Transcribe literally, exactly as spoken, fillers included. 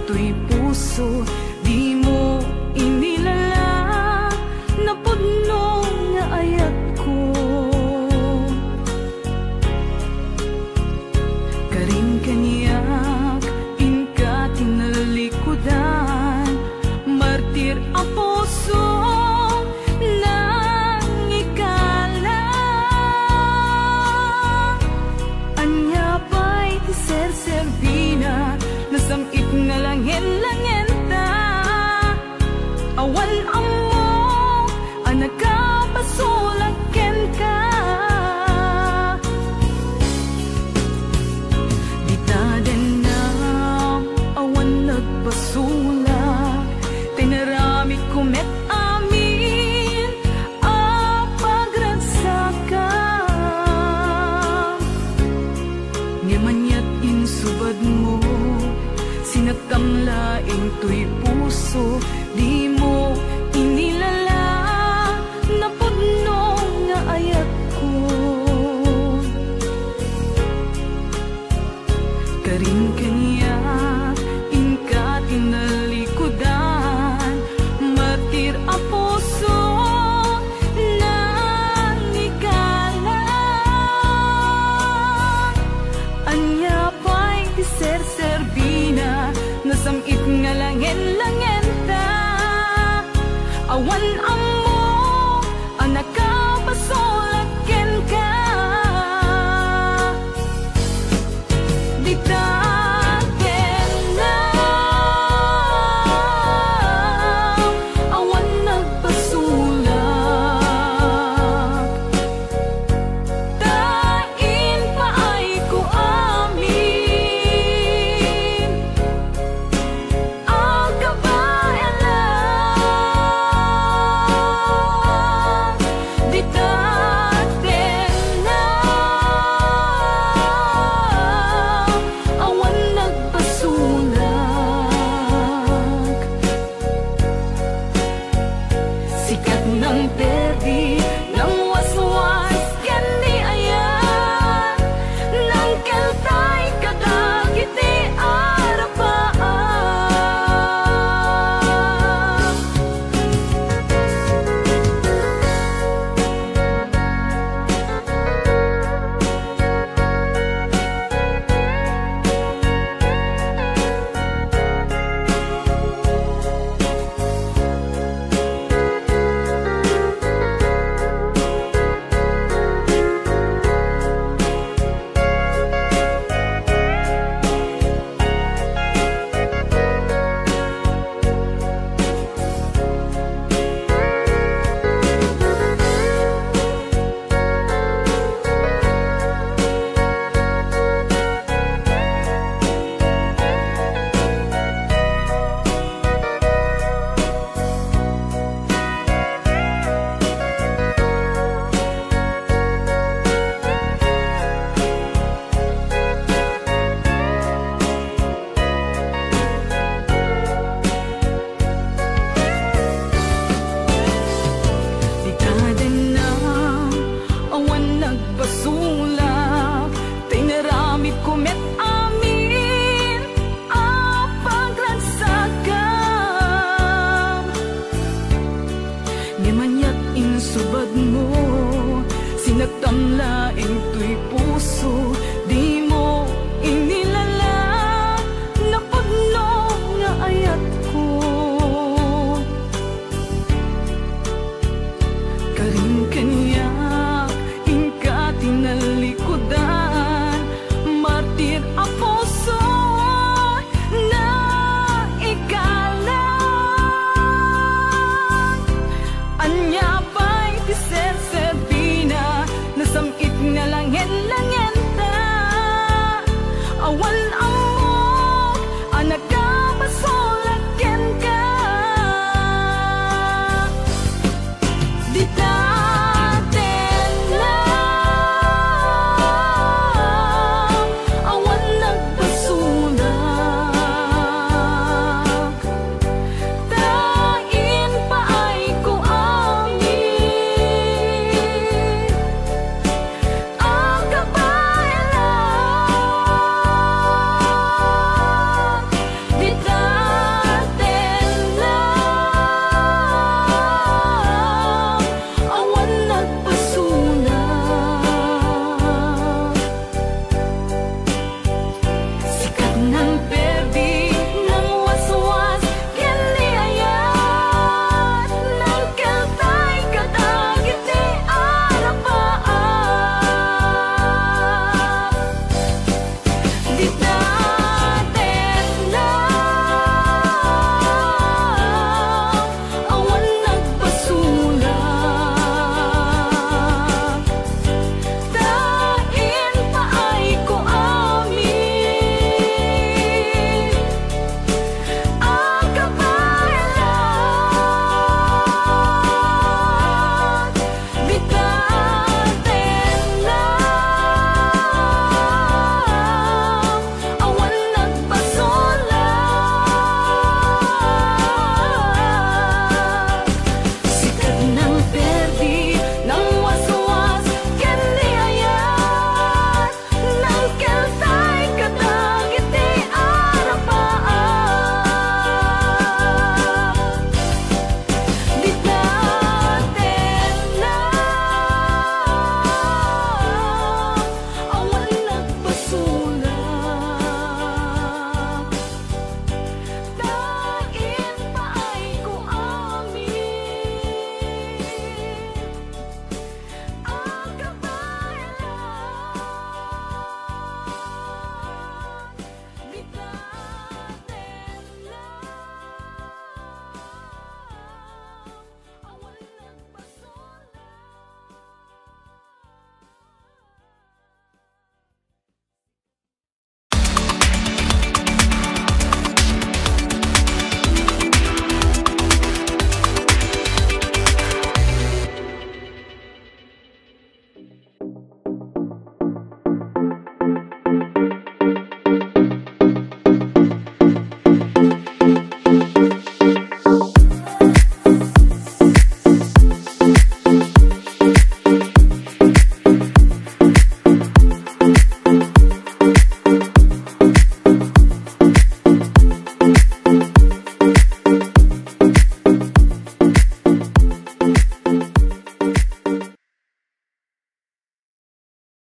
tuy puso, di mo inilala, napudno nga ayat ko. Karing kaniyak, inka tinalikudan, martir a puso, samit nga langin-langin ta, awan amo ang nagkapasulaken ka. Di ta din na awan nagpasulak, tinarami kumet amin a pagragsakan. Ngamanyat insubad mo, sinagkamlaing tuy puso, di mo inilala, napudno nga ayat ko. Karing kaniya, inka tinalikudan, martir a puso, nang ikala. Anya pa'y ser-serbina, nasamit nga langin-langin ta, awan amo ang nakapasulaken ka. Di ta na awan nagpasulak, tain pa ay ko amin ang kabayanan. Di tatin na awan nagpasulak, sikat ng perdi ng waswas ken di ayan, nang keltay kadagiti arapaan. Di taden na awan nagpasulak, tinarami kumet amin ang pagragsakan. Ngamanyat insubad mo, sinagtamlaing tuy puso,